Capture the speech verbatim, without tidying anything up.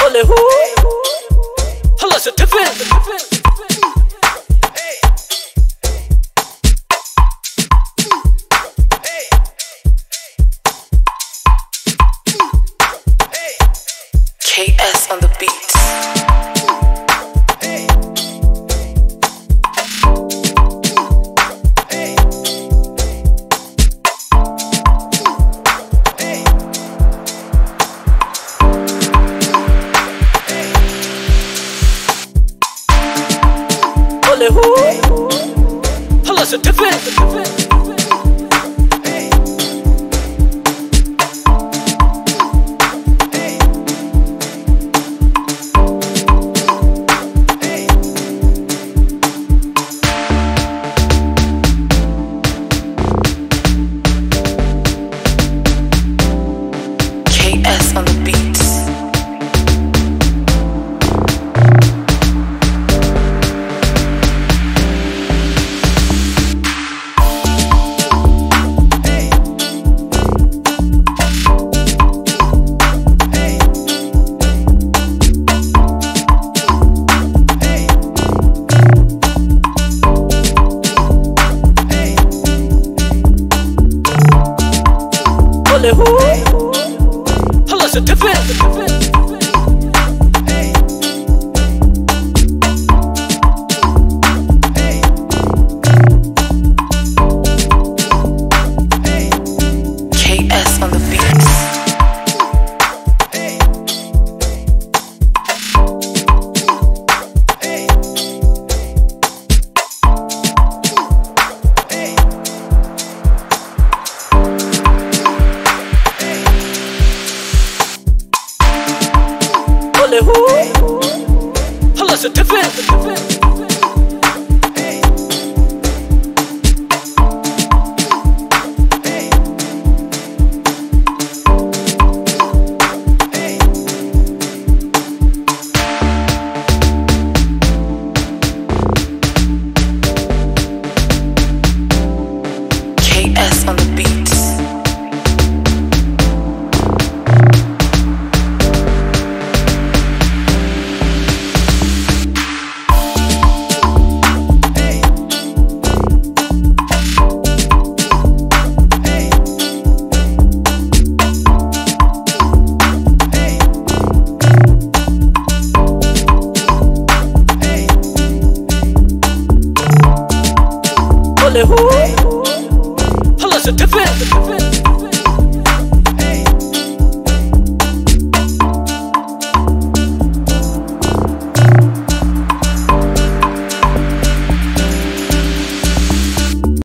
Ole who? Hala se tiffin. K S on the beats. Ole who? Hala se tiffin. K S on the beats. Ole who? Hala se tiffin. K S on the beats. Ole who? Hala se tiffin. K S on the beats. Ole who?